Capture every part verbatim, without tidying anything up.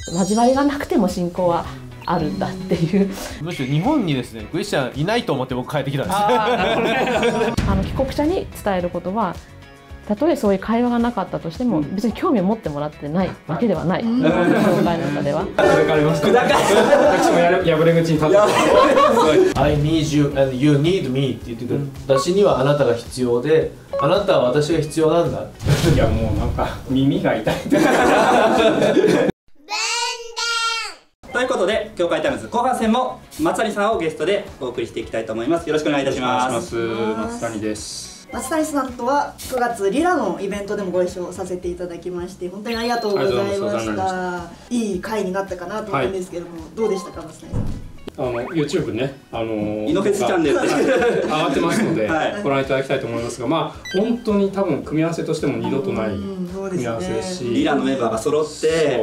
交わりがなくても信仰はあるんだっていう。 むしろ日本にですねクリスチャンいないと思って僕帰ってきたんですあの帰国者に伝えることは、たとえそういう会話がなかったとしても別に興味を持ってもらってないわけではない、日本の教会の中では。 砕かれました。私も破れ口に立って I need you and you need me って言ってくる、私にはあなたが必要であなたは私が必要なんだ。 いやもうなんか耳が痛いということで、教会タイムズ後半戦も松谷さんをゲストでお送りしていきたいと思います。よろしくお願いいたします。 松谷です。 松谷さんとはくがつリラのイベントでもご一緒させていただきまして、本当にありがとうございました。いい回になったかなと思うんですけども、はい、どうでしたか松谷さん。 あの YouTube ね、あのイノフェスチャンネルで上がってますので、はい、ご覧いただきたいと思いますが、まあ本当に多分組み合わせとしても二度とない組み合わせですし、 リラのメンバーが揃って、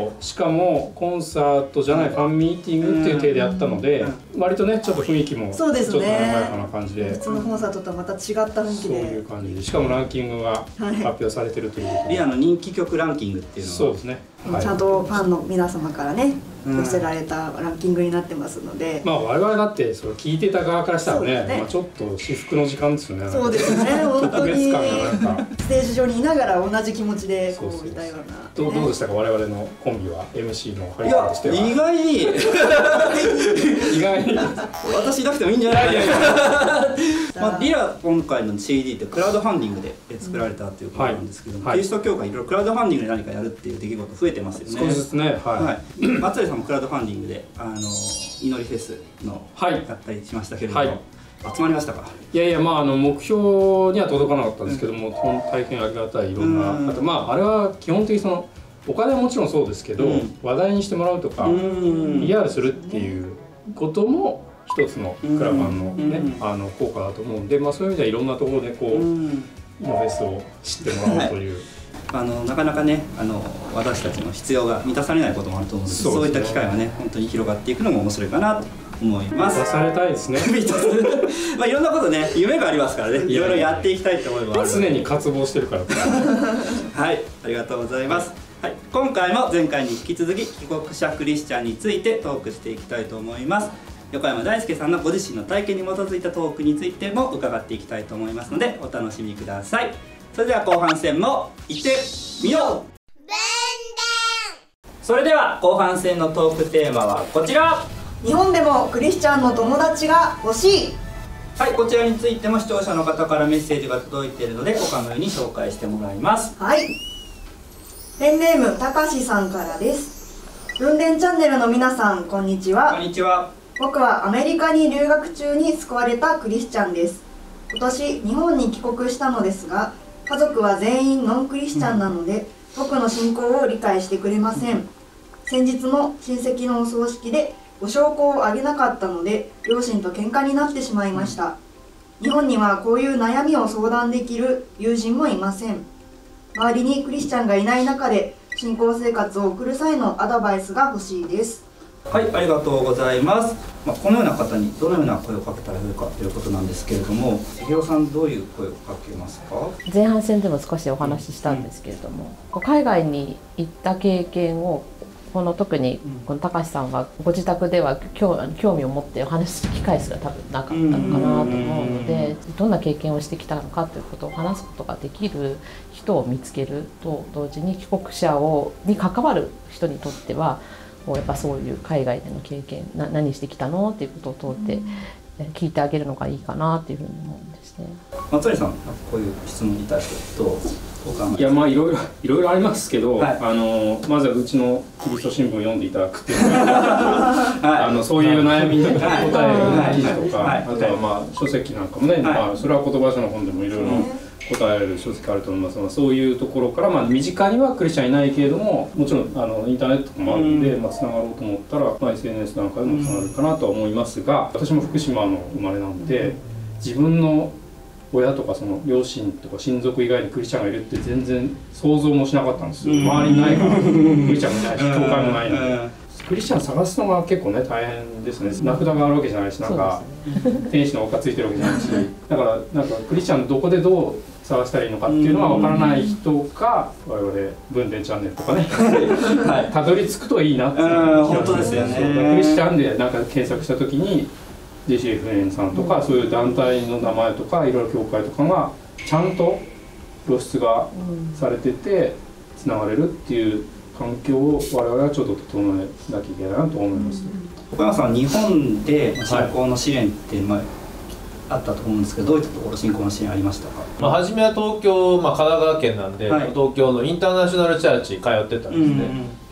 しかもコンサートじゃないファンミーティングっていう体でやったので、割とねちょっと雰囲気もちょっと和やかな感じで、 普通のコンサートとはまた違った雰囲気で、 そういう感じで、しかもランキングが発表されてるということで、 リラの人気曲ランキングっていうのはそうですね、 ちゃんとファンの皆様からね寄せられたランキングになってますので、 まあ我々だってそれ聞いてた側からしたらね、まあちょっと至福の時間ですよね。 そうですね、本当に特別感がなんかステージ上にいながら同じ気持ちでこういたような。 どうどうでしたか、我々のコンビは エムシー の張り方としては。 意外に意外に私いなくてもいいんじゃないかな。まあリラ今回の シーディー ってクラウドファンディングで作られたということなんですけども、キリスト教会いろいろクラウドファンディングで何かやるっていう出来事増えてますよね。 少しずつね。 はい。松谷さんもクラウドファンディングであの祈りフェスのやったりしましたけれども、集まりましたか。 いやいや、まああの目標には届かなかったんですけども、大変ありがたいいろんな、あとまああれは基本的にそのお金はもちろんそうですけど、話題にしてもらうとか ピーアール するっていうことも一つのクラファンのねあの効果だと思うんで、まあそういう意味ではいろんなところでこうイノフェスを知ってもらおうという。 あのなかなかねあの私たちの必要が満たされないこともあると思うので、そういった機会がね本当に広がっていくのも面白いかなと思います。 満たされたいですね。 まあいろんなことね夢がありますからね、いろいろやっていきたいと思います。 常に渇望してるから。 はい、ありがとうございます。はい、今回も前回に引き続き帰国者クリスチャンについてトークしていきたいと思います。横山大輔さんのご自身の体験に基づいたトークについても伺っていきたいと思いますのでお楽しみください。それでは後半戦も行ってみよう。それでは後半戦のトークテーマはこちら。 日本でもクリスチャンの友達が欲しい。 はい、こちらについても視聴者の方からメッセージが届いているので他のように紹介してもらいます。 はい、ペンネームたかしさんからです。運転チャンネルの皆さんこんにちは。 こんにちは。 僕はアメリカに留学中に救われたクリスチャンです。今年日本に帰国したのですが、家族は全員ノンクリスチャンなので、僕の信仰を理解してくれません。先日も親戚のお葬式でご焼香をあげなかったので両親と喧嘩になってしまいました。日本にはこういう悩みを相談できる友人もいません。周りにクリスチャンがいない中で信仰生活を送る際のアドバイスが欲しいです。 はい、ありがとうございます。まあ、このような方にどのような声をかけたらよいかということなんですけれども、ひろさんどういう声をかけますか？ 前半戦でも少しお話ししたんですけれども、うん、海外に行った経験をこの特にこの高橋さんはご自宅では興味を持ってお話しする機会すら多分なかったのかなと思うので、どんな経験をしてきたのかということを話すことができる人を見つけると同時に帰国者をに関わる人にとってはやっぱそういう海外での経験な何してきたのっていうことを通って聞いてあげるのがいいかなっていうふうに思うんですね。 松谷さん、こういう質問に対してどうお考え？ いやまあいろいろいろいろありますけど、はい、あのまずはうちのキリスト新聞を読んでいただくっていうのが、あのそういう悩みに答える記事とか、あとはまあ書籍なんかもね、はい、まあそれは言葉書の本でもいろいろ答える書籍あると思いますが、そういうところから、まあ、身近にはクリスチャンいないけれども、もちろんあのインターネットとかもあるんで、まあ、つながろうと思ったら、まあ、エスエヌエス なんかでもつながるかなとは思いますが、私も福島の生まれなんで、自分の親とかその両親とか親族以外にクリスチャンがいるって全然想像もしなかったんですよ。周りにないからクリスチャンもいないし、教会もないので。クリスチャン探すのが結構ね大変ですね。名札があるわけじゃないし、なんか天使の丘ついてるわけじゃないし、だからなんかクリスチャンどこでどう探したらいいのかっていうのは分からない人が我々文伝チャンネルとかねたどり着くといいなって本当ですよね。 クリスチャンでなんか検索した時に ジェシーエフエヌ さんとか、うん、そういう団体の名前とかいろいろ教会とかがちゃんと露出がされててつながれるっていう環境を我々はちょっと整えなきゃいけないなと思います。 岡山さん、日本で信仰の支援ってまああったと思うんですけど、どういったところ信仰の支援ありましたか？ まあ、初めは東京、まあ、神奈川県なんで、はい、東京のインターナショナルチャーチ通ってたんですね、うんうん、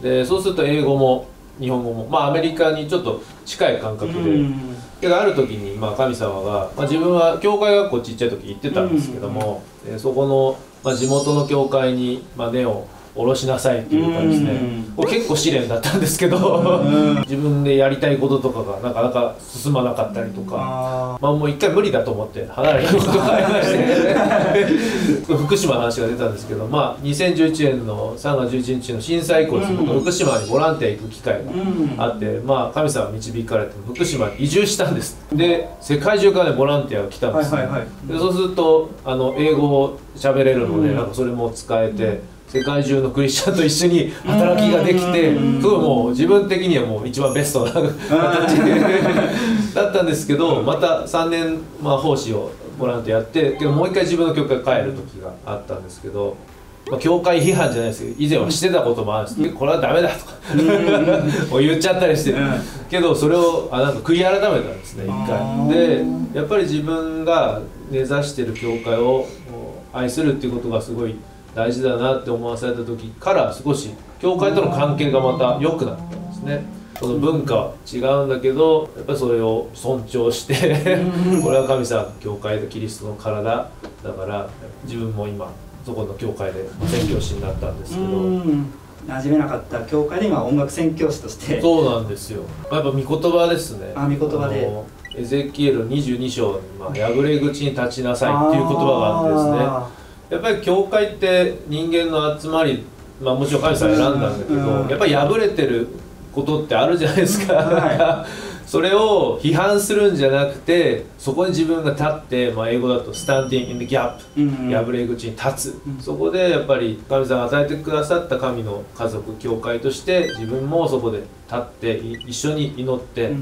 でそうすると英語も日本語も、まあ、アメリカにちょっと近い感覚で、うんうん、けどある時に、まあ、神様が、まあ、自分は教会学校ちっちゃい時行ってたんですけども、うんうん、そこの、まあ、地元の教会に、まあ、根を下ろしなさいっていうかですね、これ結構試練だったんですけど自分でやりたいこととかがなかなか進まなかったりとか、まあもう一回無理だと思って離れたことがありまして福島の話が出たんですけど、まあにせんじゅういちねんのさんがつじゅういちにちの震災以降ですね、福島にボランティア行く機会があって、まあ神様が導かれて福島に移住したんです。で世界中からねボランティアが来たんですね、でそうするとあの英語を喋れるので、なんかそれも使えて世界中のクリスチャンと一緒に働きができて、すごいもう自分的にはもう一番ベストな形だったんですけど、またさんねん、まあ、奉仕をボランティアやってけどもう一回自分の教会に帰る時があったんですけど、まあ、教会批判じゃないですけど以前はしてたこともあるんですけど、これはダメだとか言っちゃったりしてけど、それをあなんか悔い改めたんですね一回で。やっぱり自分が根ざしてる教会を愛するっていうことがすごい大事だなって思わされた時から少し教会との関係がまた良くなったんですね。その文化は違うんだけどやっぱりそれを尊重してこれは神様教会でキリストの体だから自分も今そこの教会で宣教師になったんですけど、馴染めなかった教会で今音楽宣教師としてそうなんですよ。やっぱ御言葉ですね。 あ、御言葉でエゼキエルにじゅうに章に、まあ、破れ口に立ちなさいっていう言葉があってですね、やっぱり教会って人間の集まり、まあ、もちろん神様選んだんだけど、やっぱり破れてることってあるじゃないですか、はい、それを批判するんじゃなくてそこに自分が立って、まあ、英語だとスタンディング・イン・ギャップ、うんうん、破れ口に立つ、うん、そこでやっぱり神様が与えてくださった神の家族教会として自分もそこで立って一緒に祈って、うん、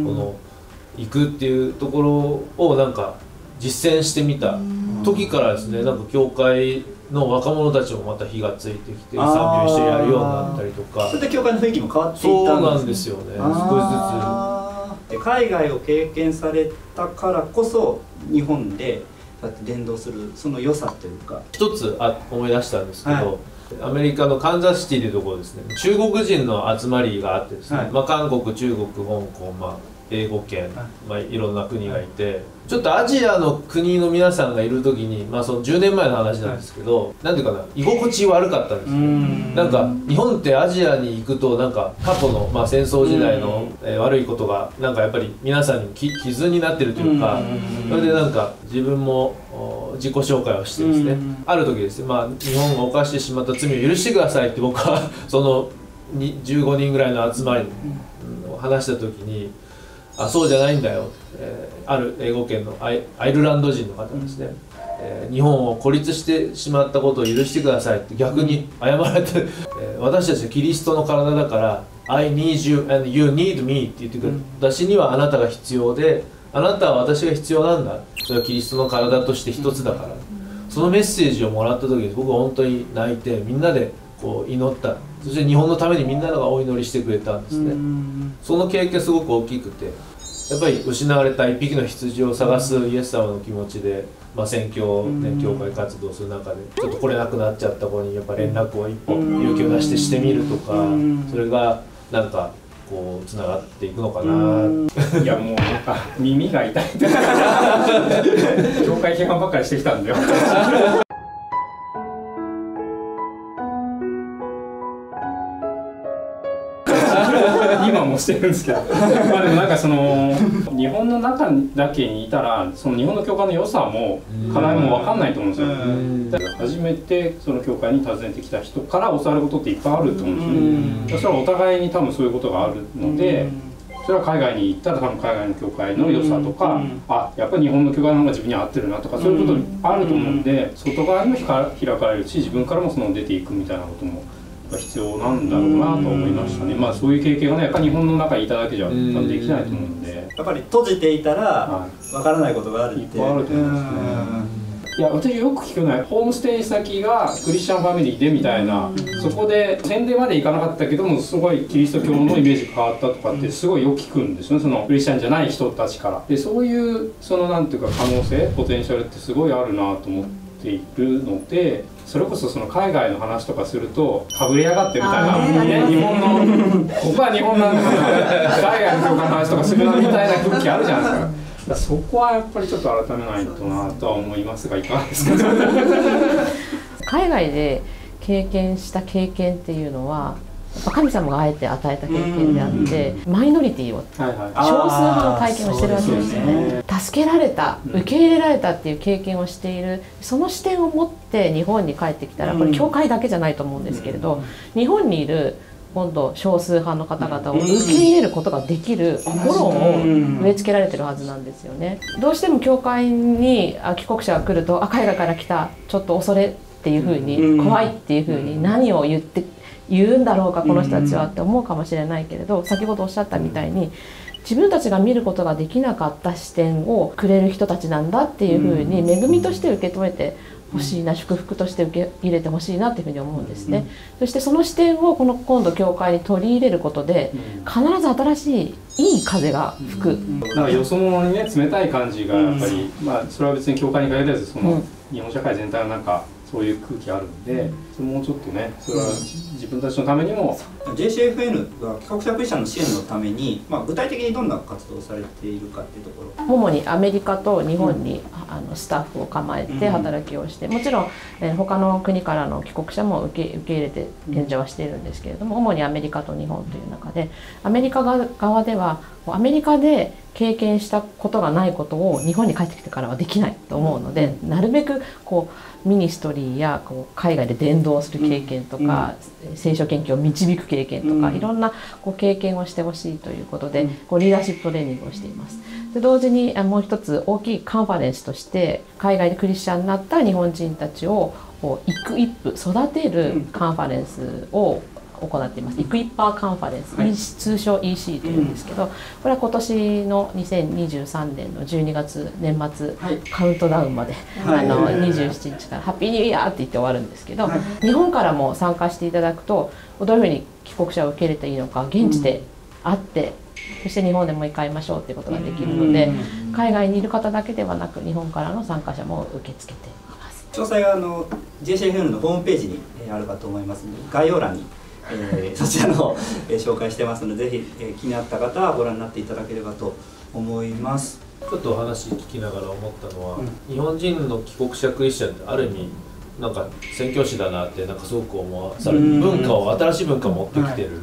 この行くっていうところをなんか実践してみた時からですね、なんか教会の若者たちもまた火がついてきて賛美を一緒にやるようになったりとか、 それで教会の雰囲気も変わっていったんですね。 そうなんですよね、 少しずつ。海外を経験されたからこそ日本でだって伝道するその良さというか一つあ思い出したんですけど、はい、アメリカのカンザスシティというところですね、中国人の集まりがあってですね、はい、まあ、韓国、中国、香港、まあ、英語圏、まあ、いろんな国がいて、はい、ちょっとアジアの国の皆さんがいる時に、まあ、そのじゅうねんまえの話なんですけど、はい、なんていうかな、居心地悪かったんですよ。なんか日本ってアジアに行くとなんか過去の、まあ、戦争時代の、えー、悪いことがなんかやっぱり皆さんに傷になってるというか、それでなんか自分も自己紹介をしてですね、ある時ですね、まあ、日本が犯してしまった罪を許してくださいって僕はそのじゅうごにんぐらいの集まりを話した時に、あ、そうじゃないんだよ、えー、ある英語圏のア イ, アイルランド人の方ですね、うん、えー、日本を孤立してしまったことを許してくださいって逆に謝られて、えー、私たちはキリストの体だから I need you and you need me って言ってくる、うん、私にはあなたが必要であなたは私が必要なんだ、それはキリストの体として一つだから、うん、そのメッセージをもらった時に僕は本当に泣いてみんなでこう祈った。そして日本のためにみんながお祈りしてくれたんですね。その経験すごく大きくて、やっぱり失われた一匹の羊を探すイエス様の気持ちで、まあ、宣教、ね、教会活動する中でちょっと来れなくなっちゃった子にやっぱ連絡を一歩勇気を出してしてみるとか、それがなんかこうつながっていくのかな。 いやもうなんか耳が痛いって教会批判ばっかりしてきたんだよ今もしてるんですけどまあでもなんかその日本の中だけにいたらその日本の教会の良さも課題も分かんないと思うんですよ。初めてその教会に訪ねてきた人から教わることっていっぱいあると思うんですよね。そしたらお互いに多分そういうことがあるので、そそれは海外に行ったら多分海外の教会の良さとか、うん、あやっぱり日本の教会の方が自分に合ってるなとか、そういうことあると思うんで、外側にも開かれるし、自分からもその出ていくみたいなことも必要なんだろうなと思いましたね。まあそういう経験がね、やっぱり日本の中にいただけじゃ多分できないと思うんで、 やっぱり閉じていたらわからないことがあるって、 いっぱいあると思いますね。いや私よく聞くのはホームステイ先がクリスチャンファミリーでみたいな、そこで宣伝まで行かなかったけどもすごいキリスト教のイメージが変わったとかってすごいよく聞くんですよね、そのクリスチャンじゃない人たちから。でそういうそのなんていうか可能性ポテンシャルってすごいあるなと思っているので、それこそその海外の話とかするとかぶれやがってみたいな、ね、日本の僕は日本なんだから海外の教会の話とかするなみたいな空気あるじゃないですか。そこはやっぱりちょっと改めないとなとは思いますが、いかがですか。 海外で経験した経験っていうのはやっぱ神様があえて与えた経験であって、マイノリティを、はいはい、少数派の体験をしてるわけですよね。助けられた、受け入れられたっていう経験をしている、その視点を持って日本に帰ってきたら、これ教会だけじゃないと思うんですけれど、日本にいる今度少数派の方々を受け入れることができる心を植え付けられてるはずなんですよね。どうしても教会に帰国者が来ると、あ海外から来たちょっと恐れっていうふうに、怖いっていうふうに何を言って言うんだろうかこの人たちはって思うかもしれないけれど、先ほどおっしゃったみたいに自分たちが見ることができなかった視点をくれる人たちなんだっていうふうに恵みとして受け止めてほしいな、祝福として受け入れてほしいなっていうふうに思うんですね。そしてその視点をこの今度教会に取り入れることで必ず新しいいい風が吹く。 なんかよそ者にね冷たい感じがやっぱり、まあそれは別に教会に限らずその日本社会全体のなんかそういう空気あるんで、もうちょっとねそれは自分たちのためにもジェーシーエフエヌ が帰国者クリスチャンの支援のために、まあ、具体的にどんな活動をされているかっていうところ。 主にアメリカと日本に、うん、あのスタッフを構えて働きをして、もちろん、えー、他の国からの帰国者も受け受け入れて援助はしているんですけれども、主にアメリカと日本という中で、アメリカ側ではアメリカで経験したことがないことを日本に帰ってきてからはできないと思うので、なるべくこうミニストリーやこう海外で伝道する経験とか、うん、聖書研究を導く経験とか、うん、いろんなこう経験をしてほしいということで、うん、こうリーダーシップトレーニングをしています。で同時にもう一つ大きいカンファレンスとして、海外でクリスチャンになった日本人たちをこうイクイップ育てるカンファレンスを行っています。イクイッパーカンファレンス、はい、通称 イーシー というんですけど、これは今年のにせんにじゅうさんねんのじゅうにがつ年末、はい、カウントダウンまで、はい、あのにじゅうしちにちからハッピーニューイヤーって言って終わるんですけど、はい、日本からも参加していただくとどういうふうに帰国者を受け入れていいのか現地で会って、うん、そして日本でもう一回会いましょうということができるので、海外にいる方だけではなく日本からの参加者も受け付けています。 詳細はあの ジェーシーエフエヌ のホームページにあるかと思いますので、概要欄にえー、そちらの、えー、紹介してますので、ぜひ、えー、気になった方はご覧になっていただければと思います。 ちょっとお話聞きながら思ったのは、うん、日本人の帰国者クリスチャンってある意味なんか宣教師だなってなんかすごく思わされる、文化を新しい文化を持ってきてる、はい、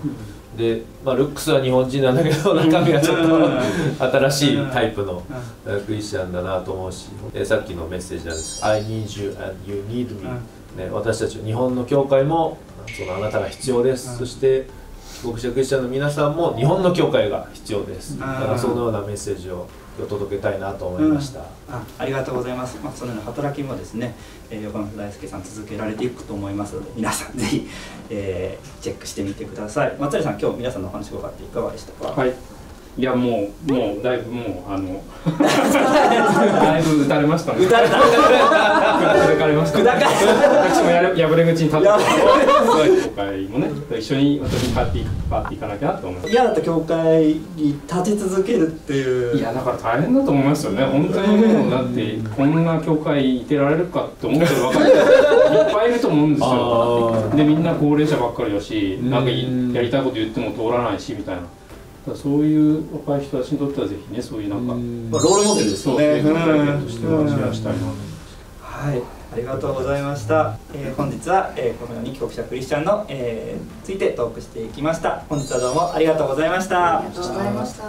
で、まあ、ルックスは日本人なんだけど中身はちょっと新しいタイプのクリスチャンだなと思うし、えー、さっきのメッセージなんです「I need you and you need me」ね、私たち日本の教会もそのあなたが必要です、うん、そして帰国者クリスチャンの皆さんも日本の教会が必要です、だからそのようなメッセージを届けたいなと思いました、うん、 あ, ありがとうございます、まあ、そのような働きもですね、えー、横山大輔さん続けられていくと思いますので、皆さんぜひ、えー、チェックしてみてください。松谷さん、今日皆さんのお話を伺っていかがでしたか。 はい、いやもうもうだいぶもうあのだいぶ打たれましたね。 打たれた。 砕かれました、ね。私もやれ破れ口に立って、教会もね一緒に私に変わって変わっていかなきゃなと思います。 嫌だった教会に立ち続けるっていう。 いやだから大変だと思いますよね。本当にもうだってこんな教会いてられるかって思ってる若い人いっぱいいると思うんですよ。でみんな高齢者ばっかりだし、なんかやりたいこと言っても通らないしみたいな。そういう若い人たちにとってはぜひね、そういうなんかまあロールモデルですよね。 そういう体験としてはシェアしたいなと思います。 はい、ありがとうございました。えー、本日は、えー、このように帰国者クリスチャンの、えー、ついてトークしていきました。本日はどうもありがとうございました。 ありがとうございました。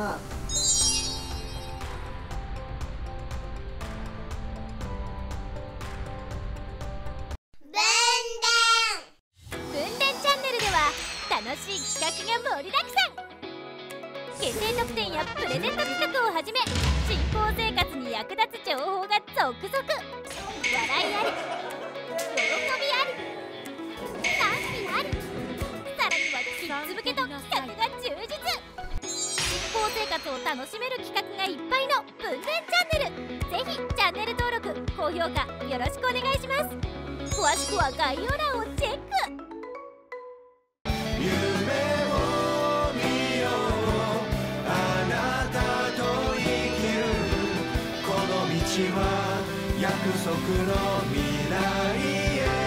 楽しい企画が盛りだくさん。 限定特典やプレゼント企画をはじめ新興生活に役立つ情報が続々。笑いあり、喜びあり、賛否あり、さらにはキッズ向けと企画が充実。新興生活を楽しめる企画がいっぱいの文前チャンネル。ぜひチャンネル登録、高評価よろしくお願いします。詳しくは概要欄をチェック。 夢を見よう、あなたと生きる。この道は約束の未来へ。